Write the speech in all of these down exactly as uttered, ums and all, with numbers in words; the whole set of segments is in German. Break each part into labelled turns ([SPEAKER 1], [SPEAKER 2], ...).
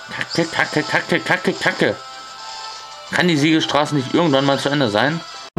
[SPEAKER 1] Kacke, Kacke, Kacke, Kacke, Kacke. Kann die Siegelstraße nicht irgendwann mal zu Ende sein?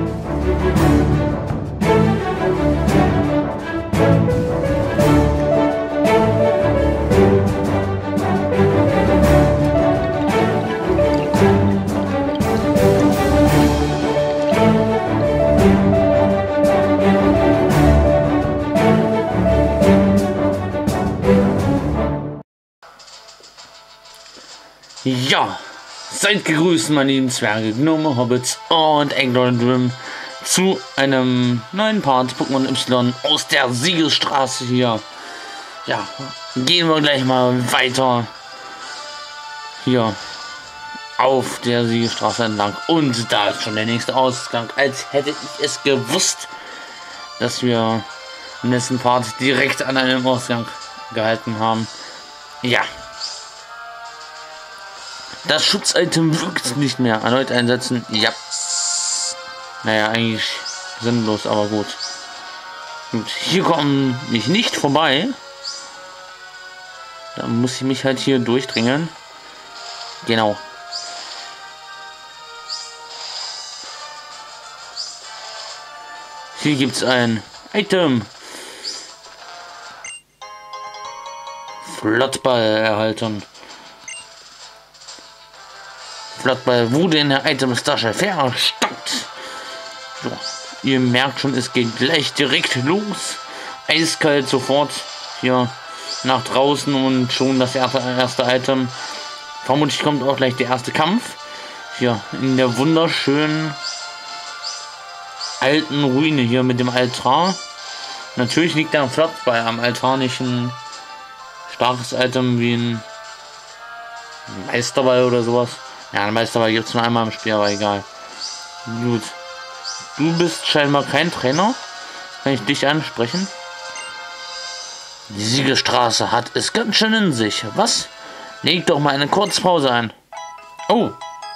[SPEAKER 1] Ja, seid gegrüßt, meine lieben Zwerge, Gnome, Hobbits und England zu einem neuen Part Pokémon Y aus der Siegelstraße hier. Ja, gehen wir gleich mal weiter hier auf der Siegelstraße entlang. Und da ist schon der nächste Ausgang, als hätte ich es gewusst, dass wir im nächsten Part direkt an einem Ausgang gehalten haben. Ja. Das Schutzitem wirkt nicht mehr. Erneut einsetzen. Ja. Naja, eigentlich sinnlos, aber gut. Gut. Hier komme ich nicht vorbei. Da muss ich mich halt hier durchdringen. Genau. Hier gibt es ein Item. Flottball erhalten. Flottball wurde in der Items-Tasche versteckt. So, ihr merkt schon, es geht gleich direkt los. Eiskalt sofort hier nach draußen und schon das erste, erste Item. Vermutlich kommt auch gleich der erste Kampf. Hier in der wunderschönen alten Ruine hier mit dem Altar. Natürlich liegt der Flottball am Altar, nicht ein starkes Item wie ein Meisterball oder sowas. Ja, ein Meisterball gibt es nur einmal im Spiel, aber egal. Gut. Du bist scheinbar kein Trainer. Kann ich dich ansprechen? Die Siegelstraße hat es ganz schön in sich. Was? Leg doch mal eine Kurzpause ein. Oh.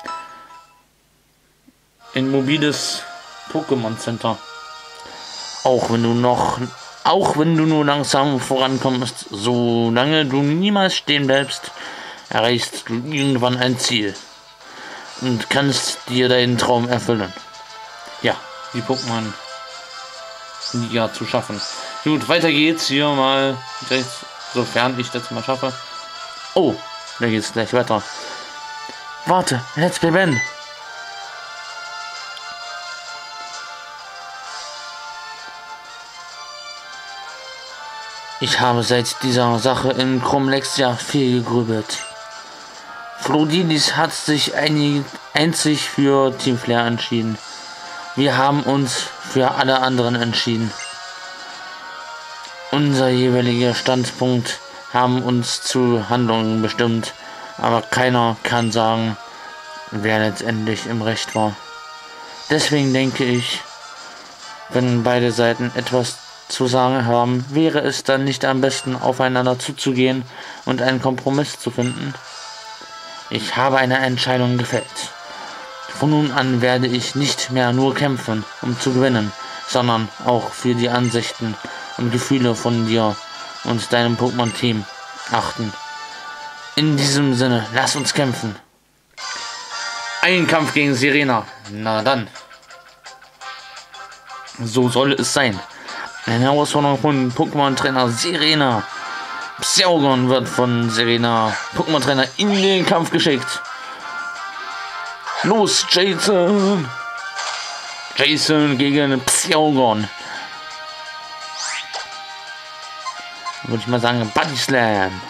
[SPEAKER 1] Ein mobiles Pokémon Center. Auch wenn du noch... Auch wenn du nur langsam vorankommst, solange du niemals stehen bleibst, erreichst du irgendwann ein Ziel. Und kannst dir deinen Traum erfüllen. Ja, die Pokémon ja zu schaffen. Gut, weiter geht's hier mal, sofern ich das mal schaffe. Oh, da geht's gleich weiter. Warte, Let's Play Ben. Ich habe seit dieser Sache in Chromlexia viel gegrübelt. Flodilis hat sich einig, einzig für Team Flare entschieden. Wir haben uns für alle anderen entschieden. Unser jeweiliger Standpunkt haben uns zu Handlungen bestimmt, aber keiner kann sagen, wer letztendlich im Recht war. Deswegen denke ich, wenn beide Seiten etwas zu sagen haben, wäre es dann nicht am besten, aufeinander zuzugehen und einen Kompromiss zu finden? Ich habe eine Entscheidung gefällt. Von nun an werde ich nicht mehr nur kämpfen, um zu gewinnen, sondern auch für die Ansichten und Gefühle von dir und deinem Pokémon-Team achten. In diesem Sinne, lass uns kämpfen. Ein Kampf gegen Serena. Na dann. So soll es sein. Eine Herausforderung von Pokémon-Trainer Serena. Psyaugon wird von Serena Pokémon-Trainer in den Kampf geschickt. Los, Jason! Jason gegen Psyaugon. Würde ich mal sagen, Body Slam.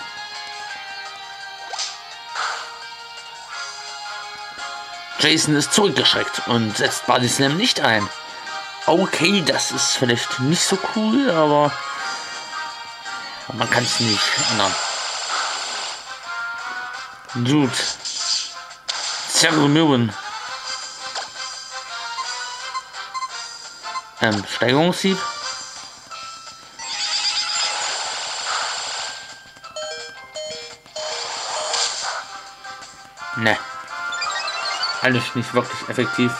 [SPEAKER 1] Jason ist zurückgeschreckt und setzt Body Slam nicht ein. Okay, das ist vielleicht nicht so cool, aber man kann es nicht ändern. Gut. Zerrümmen. Ähm, Steigerungshieb. Ne. Alles nicht wirklich effektiv.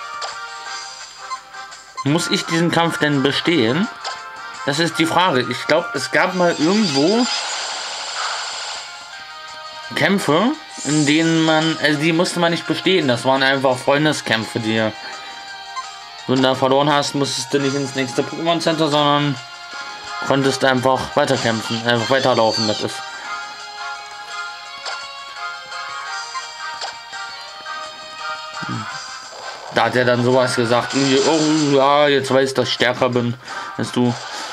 [SPEAKER 1] Muss ich diesen Kampf denn bestehen? Das ist die Frage. Ich glaube, es gab mal irgendwo Kämpfe, in denen man, also die musste man nicht bestehen. Das waren einfach Freundeskämpfe, die wenn du da verloren hast, musstest du nicht ins nächste Pokémon Center, sondern konntest einfach weiterkämpfen, einfach weiterlaufen. Das ist. Da hat er dann sowas gesagt, oh ja, jetzt weiß ich, dass ich stärker bin als du.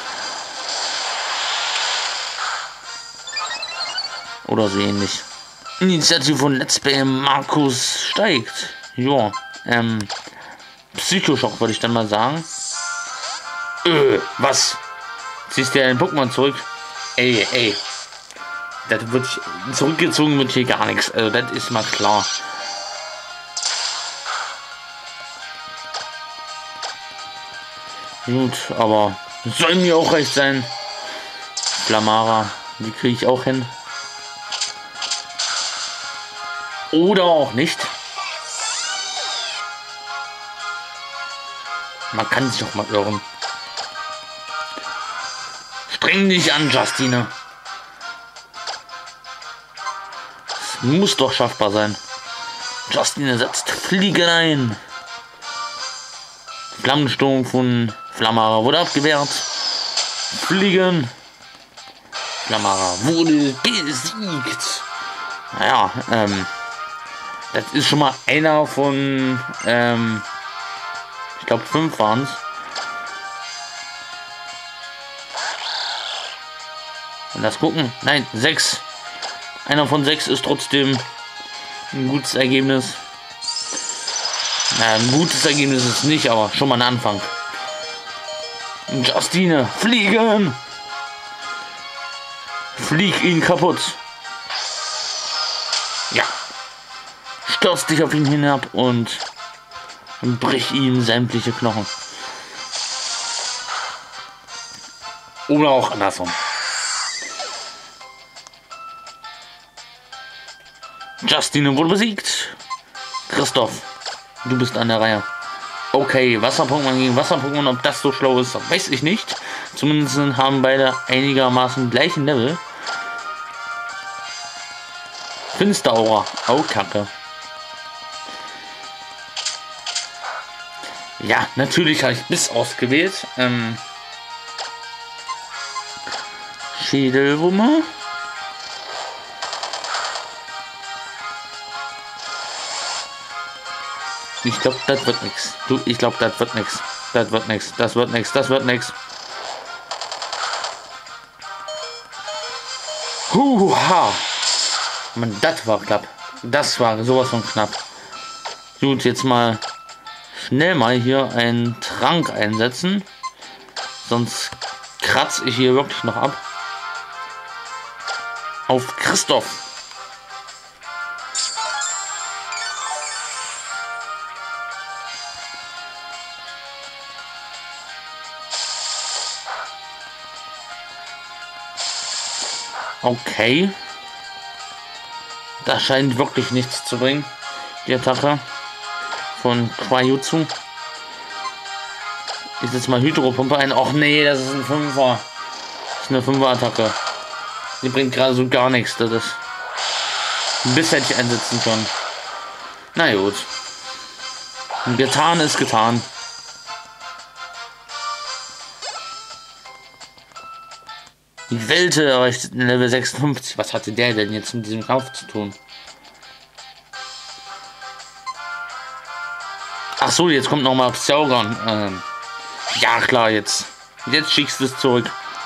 [SPEAKER 1] Oder so ähnlich. Initiative von Let's Play Markus steigt. Ja, ähm, Psychoschock würde ich dann mal sagen. Äh, was? Ziehst du ja den Pokémon zurück? Ey, ey. Das wird zurückgezogen wird hier gar nichts. Also das ist mal klar. Gut, aber soll mir auch recht sein. Flamara, die kriege ich auch hin. Oder auch nicht. Man kann sich auch mal irren. Streng dich an, Justine. Es muss doch schaffbar sein. Justine setzt Fliegen ein. Flammensturm von Flamara wurde abgewehrt. Fliegen. Flamara wurde besiegt. Naja, ähm. das ist schon mal einer von, ähm, ich glaube fünf waren es. Und das gucken, nein, sechs. Einer von sechs ist trotzdem ein gutes Ergebnis. Na, ein gutes Ergebnis ist es nicht, aber schon mal ein Anfang. Justine, fliegen! Flieg ihn kaputt. Ja. Stürzt dich auf ihn hinab und brich ihm sämtliche Knochen. Oder auch andersrum. Justine wurde besiegt. Christoph, du bist an der Reihe. Okay, Wasser-Pokémon gegen Wasser-Pokémon, ob das so schlau ist, weiß ich nicht. Zumindest haben beide einigermaßen gleichen Level. Finsteraura. Oh, Kacke. Ja, natürlich habe ich Biss ausgewählt. Ähm, Schädelwumme. Ich glaube, das wird nichts. Du, ich glaube, das wird nichts. Das wird nichts. Das wird nichts. Das wird nichts. Huha! Man, das war knapp. Das war sowas von knapp. Gut, jetzt mal schnell mal hier einen Trank einsetzen. Sonst kratze ich hier wirklich noch ab. Auf Christoph. Okay. Das scheint wirklich nichts zu bringen. Die Attacke von Quajutsu. Ich setze mal Hydropumpe ein. Och nee, das ist ein Fünfer. Das ist eine Fünfer-Attacke. Die bringt gerade so gar nichts. Das ist. Bis hätte ich einsetzen können. Na gut. Getan ist getan. Die Welte erreicht Level sechsundfünfzig. Was hatte der denn jetzt mit diesem Kampf zu tun? Ach so, jetzt kommt noch mal Psyaugon. Ähm, ja klar, jetzt. Jetzt schickst du es zurück.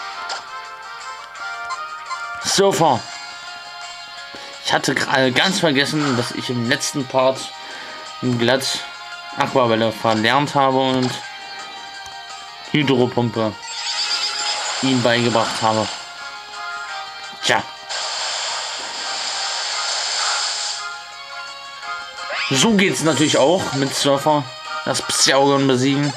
[SPEAKER 1] Surfer. Ich hatte gerade ganz vergessen, dass ich im letzten Part glatt Aquavelle verlernt habe und Hydropumpe ihm beigebracht habe. Tja. So geht's natürlich auch mit Surfer. Das Psyaugon besiegen.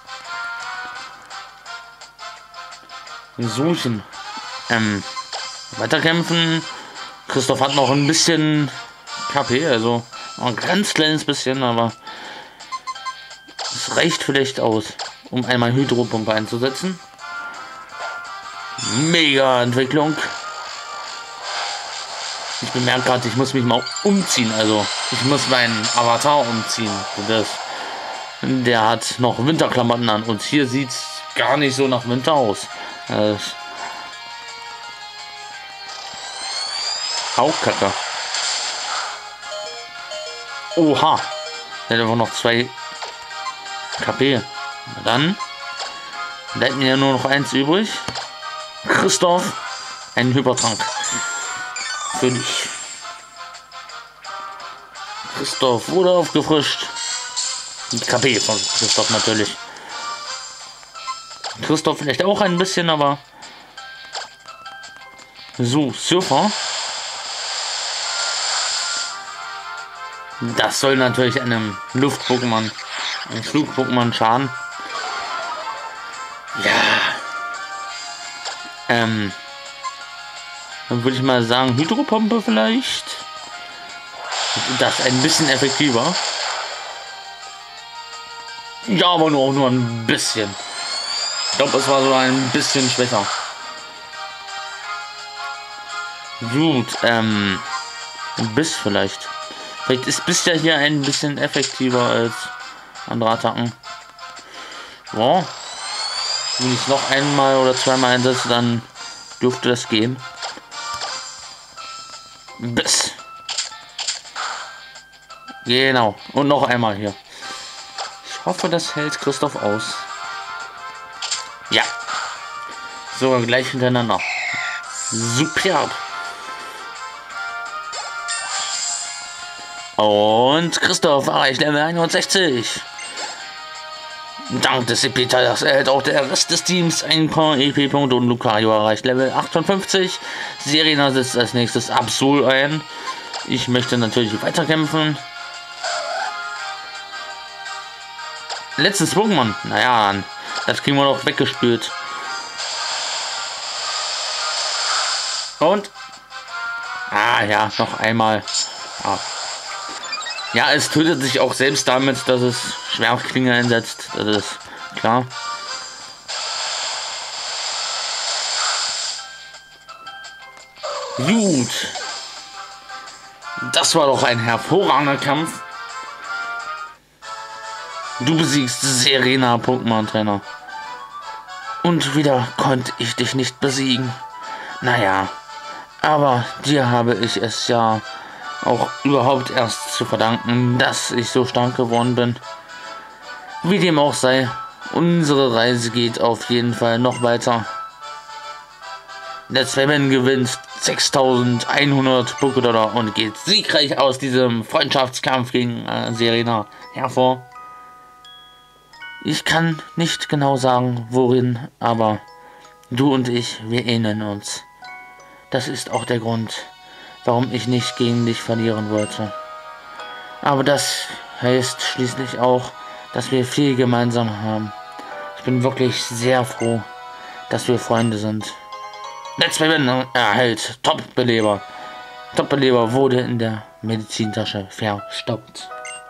[SPEAKER 1] Suchen. Ähm, weiterkämpfen. Christoph hat noch ein bisschen K P, also ein ganz kleines bisschen, aber es reicht vielleicht aus, um einmal Hydropumpe einzusetzen. Mega Entwicklung. Ich bemerke gerade, ich muss mich mal umziehen. Also, ich muss meinen Avatar umziehen. Das, der hat noch Winterklamotten an. Und hier sieht es gar nicht so nach Winter aus. Das, auch Kacke. Oha. Der hat einfach noch zwei K P. Na dann bleibt mir ja nur noch eins übrig. Christoph, ein Hypertrank. Für dich. Christoph wurde aufgefrischt. Die K P von Christoph natürlich. Christoph vielleicht auch ein bisschen, aber so, Surfer. Das soll natürlich einem Luft-Pokémon, einem Flug-Pokémon schaden. Ja. Ähm. Dann würde ich mal sagen, Hydropumpe vielleicht. Das ein bisschen effektiver. Ja, aber nur, nur ein bisschen. Ich glaube, es war so ein bisschen schwächer. Gut, ähm. Biss vielleicht. Vielleicht ist Biss ja hier ein bisschen effektiver als andere Attacken. Ja. Wenn ich es noch einmal oder zweimal einsetze, dann dürfte das gehen. Biss. Genau. Und noch einmal hier. Ich hoffe, das hält Christoph aus. Ja. So, gleich hintereinander. Superb. Und Christoph erreicht Level einundsechzig. Dank des E P-Teilers erhält auch der Rest des Teams ein paar E P-Punkte und Lucario erreicht Level achtundfünfzig. Serena setzt als nächstes Absol ein. Ich möchte natürlich weiterkämpfen. Letztes Pokémon. Naja, das kriegen wir noch weggespült. Und? Ah ja, noch einmal. Ah. Ja, es tötet sich auch selbst damit, dass es Schwertklinge einsetzt. Das ist klar. Gut. Das war doch ein hervorragender Kampf. Du besiegst Serena, Pokémon-Trainer. Und wieder konnte ich dich nicht besiegen. Naja, aber dir habe ich es ja auch überhaupt erst zu verdanken, dass ich so stark geworden bin. Wie dem auch sei, unsere Reise geht auf jeden Fall noch weiter. Der Sven gewinnt sechstausendeinhundert Pokédollar und geht siegreich aus diesem Freundschaftskampf gegen äh, Serena hervor. Ich kann nicht genau sagen, worin, aber du und ich, wir ähneln uns. Das ist auch der Grund, warum ich nicht gegen dich verlieren wollte. Aber das heißt schließlich auch, dass wir viel gemeinsam haben. Ich bin wirklich sehr froh, dass wir Freunde sind. Let's Win erhält Top-Beleber. Top-Beleber wurde in der Medizintasche verstaubt.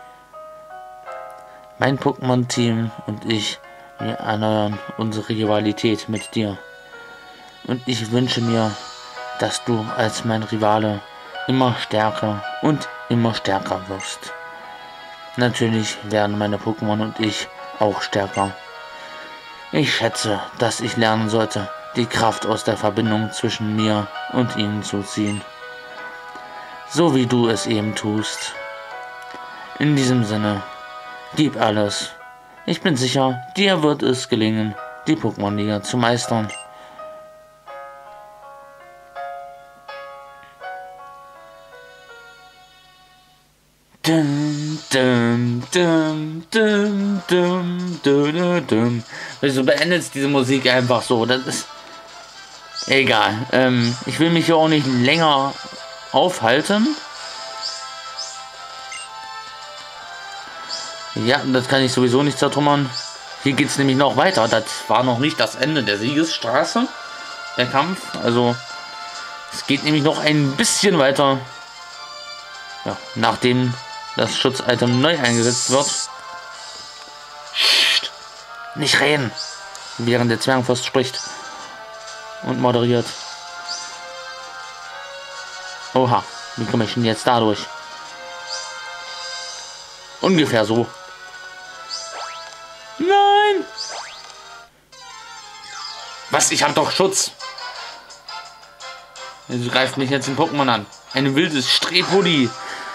[SPEAKER 1] Mein Pokémon-Team und ich, wir erneuern unsere Rivalität mit dir. Und ich wünsche mir, dass du als mein Rivale immer stärker und immer stärker wirst. Natürlich werden meine Pokémon und ich auch stärker. Ich schätze, dass ich lernen sollte, die Kraft aus der Verbindung zwischen mir und ihnen zu ziehen. So wie du es eben tust. In diesem Sinne, gib alles. Ich bin sicher, dir wird es gelingen, die Pokémon-Liga zu meistern. Dum, dum, dum, dum, dum, dum, dum. Also beendet diese Musik einfach so. Das ist egal. Ähm, ich will mich hier auch nicht länger aufhalten. Ja, das kann ich sowieso nicht zertrümmern. Hier geht es nämlich noch weiter. Das war noch nicht das Ende der Siegesstraße, der Kampf. Also es geht nämlich noch ein bisschen weiter. Ja, nachdem das Schutzitem neu eingesetzt wird. Psst, nicht reden, während der Zwergenfürst spricht und moderiert. Oha, Wie komme ich denn jetzt dadurch? Ungefähr so. Nein! Was? Ich habe doch Schutz. Also greift mich jetzt ein Pokémon an. Ein wildes Strebhudi.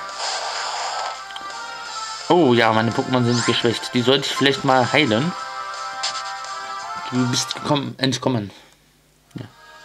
[SPEAKER 1] Oh ja, meine Pokémon sind geschwächt. Die sollte ich vielleicht mal heilen. Du bist gekommen, entkommen. Ja.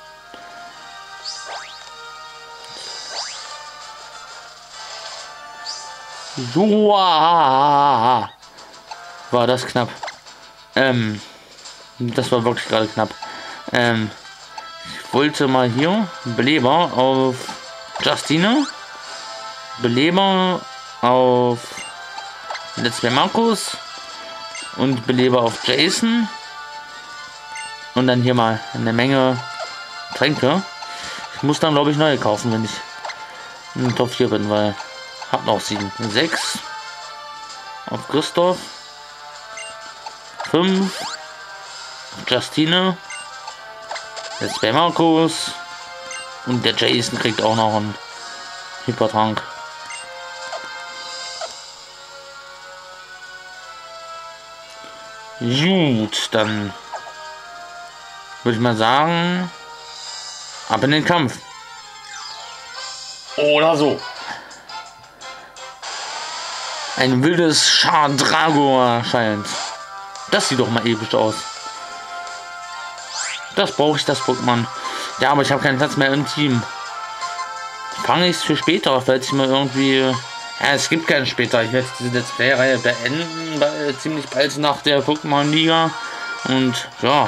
[SPEAKER 1] So. War das knapp. Ähm. Das war wirklich gerade knapp. Ähm. Ich wollte mal hier Beleber auf Justine. Beleber auf Let's Play Markus. Und Beleber auf Jason. Und dann hier mal eine Menge Tränke. Ich muss dann, glaube ich, neue kaufen, wenn ich in Top vier bin, weil ich habe noch sieben. sechs auf Christoph. fünf auf Justine. Jetzt bei Markus. Und der Jason kriegt auch noch einen Hypertrank. Gut, dann würde ich mal sagen, ab in den Kampf. Oder so. Ein wildes Chardrago erscheint. Das sieht doch mal episch aus. Das brauche ich, das Pokémon. Ja, aber ich habe keinen Platz mehr im Team. Fange ich es für später, falls ich mal irgendwie... Ja, es gibt keinen später. Ich werde diese Let's Play-Reihe beenden, weil ziemlich bald nach der Pokémon-Liga. Und ja...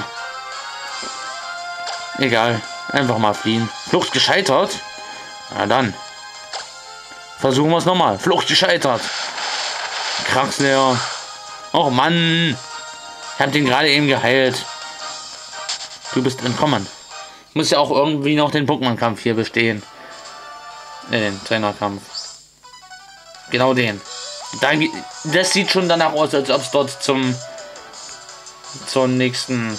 [SPEAKER 1] Egal, einfach mal fliehen. Flucht gescheitert? Na dann. Versuchen wir es nochmal. Flucht gescheitert. Kraxler. Och Mann. Ich habe den gerade eben geheilt. Du bist entkommen. Ich muss ja auch irgendwie noch den Pokémon-Kampf hier bestehen. Ne, den Trainerkampf. Genau den. Da, das sieht schon danach aus, als ob es dort zum... zum nächsten...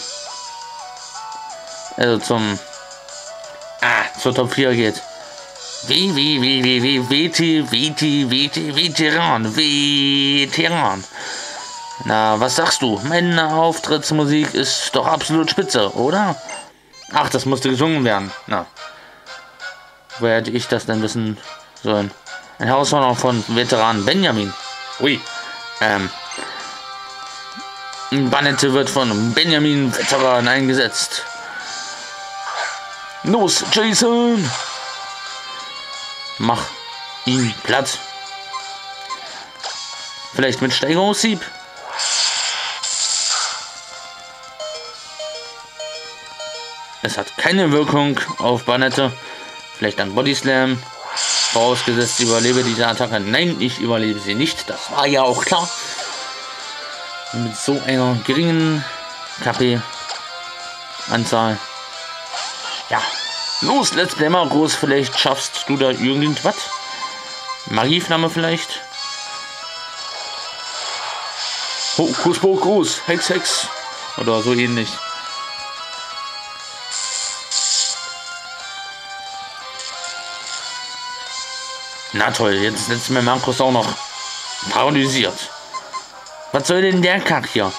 [SPEAKER 1] Also zum... Ah, zur Top vier geht. Wie, wie, wie, wie, wie, Veti, Veti, Veti, Veteran, Veteran. Na, was sagst du? Meine Auftrittsmusik ist doch absolut spitze, oder? Ach, das musste gesungen werden. Na. Woher hätte ich das denn wissen sollen? Ein Herausforderung von Veteran Benjamin. Ui. Ähm. Banette wird von Benjamin Veteran eingesetzt. Los, Jason! Mach ihn platt. Vielleicht mit Steigerungssieb? Es hat keine Wirkung auf Banette. Vielleicht ein Body Slam. Vorausgesetzt, ich überlebe diese Attacke. Nein, ich überlebe sie nicht. Das war ja auch klar. Mit so einer geringen K P-Anzahl. Ja. Los, Let's Play Markus. Vielleicht schaffst du da irgendwas. Magieflamme vielleicht. Hokus Pokus. Hex, Hex. Oder so ähnlich. Na toll, jetzt setzt mir Markus auch noch paralysiert. Was soll denn der Kack hier?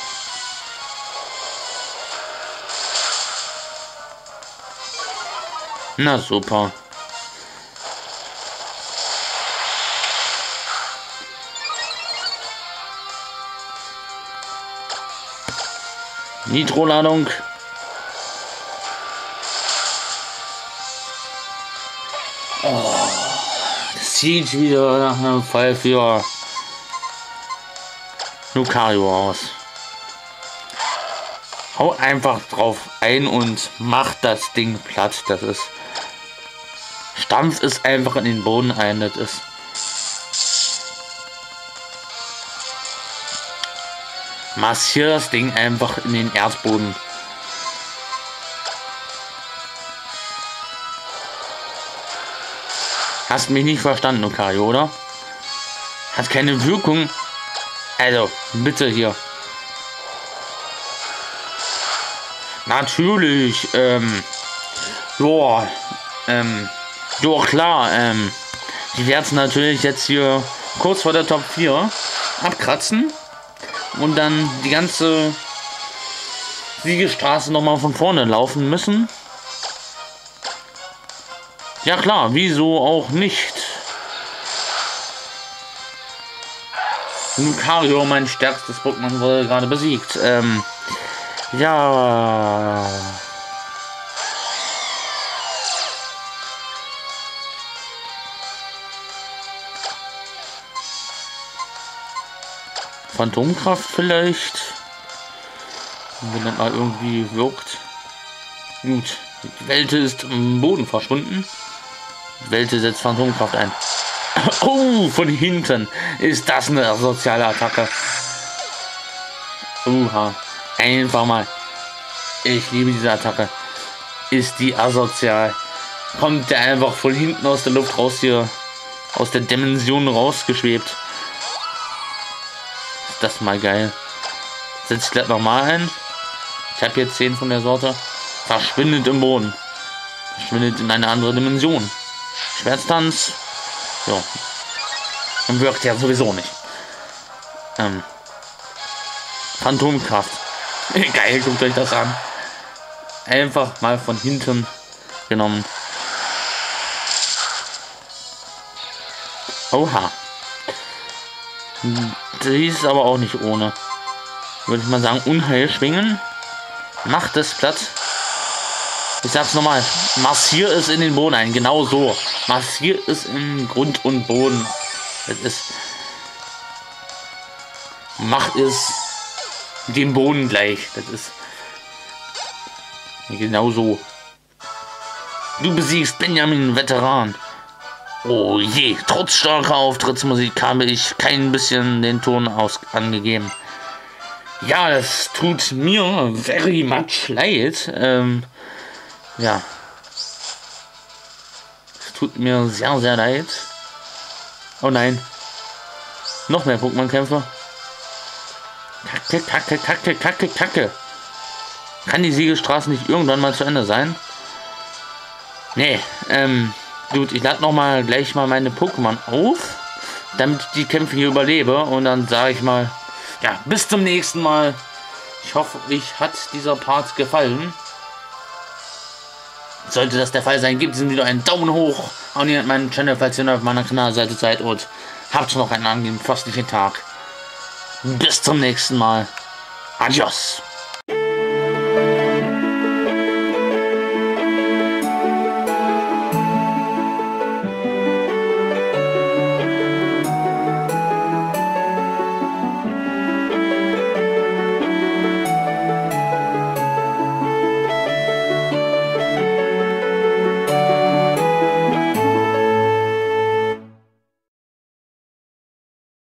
[SPEAKER 1] Na super. Nitro-Ladung. Oh, das sieht wieder nach einem Fall für Lucario aus. Hau einfach drauf ein und mach das Ding platt. Das ist... Stampf es einfach in den Boden ein. Das ist... Massier das Ding einfach in den Erdboden. Hast mich nicht verstanden, Lucario, oder? Hat keine Wirkung. Also, bitte hier. Natürlich, ähm, boah, ähm, Jo, klar, ähm, die werden natürlich jetzt hier kurz vor der Top vier abkratzen und dann die ganze Siegestraße nochmal von vorne laufen müssen. Ja klar, wieso auch nicht? Lucario, mein stärkstes Pokémon, wurde gerade besiegt. Ähm, ja. Phantomkraft vielleicht. Wenn das mal irgendwie wirkt. Gut, die Welte ist im Boden verschwunden. Die Welte setzt Phantomkraft ein. Oh, von hinten ist das eine soziale Attacke. Uha, einfach mal. Ich liebe diese Attacke. Ist die asozial. Kommt der einfach von hinten aus der Luft raus hier. Aus der Dimension rausgeschwebt. Ist das mal geil. Setze ich gleich nochmal ein. Ich habe hier zehn von der Sorte. Verschwindet im Boden. Verschwindet in eine andere Dimension. Schwertstanz. So. Und wirkt ja sowieso nicht. Ähm. Phantomkraft. Geil, guckt euch das an. Einfach mal von hinten genommen. Oha. Die ist aber auch nicht ohne. Würde ich mal sagen, Unheil schwingen. Macht es platt. Ich sag's nochmal. Massier es in den Boden ein. Genau so. Massier es in Grund und Boden. Das ist. Macht es dem Boden gleich. Das ist. Genau so. Du besiegst Benjamin, Veteran. Oh je. Trotz starker Auftrittsmusik habe ich kein bisschen den Ton aus angegeben. Ja, das tut mir very much leid. Ähm, ja. Es tut mir sehr, sehr leid. Oh nein. Noch mehr Pokémon-Kämpfe. Kacke, kacke, kacke, kacke, kacke. Kann die Siegelstraße nicht irgendwann mal zu Ende sein? Nee, ähm, gut, ich lade noch mal gleich mal meine Pokémon auf, damit ich die Kämpfe hier überlebe. Und dann sage ich mal, ja, bis zum nächsten Mal. Ich hoffe, euch hat dieser Part gefallen. Sollte das der Fall sein, gebt diesem Video einen Daumen hoch. Abonniert meinen Channel, falls ihr neu auf meiner Kanalseite seid. Und habt noch einen angenehmen, frostigen Tag. Bis zum nächsten Mal. Adios.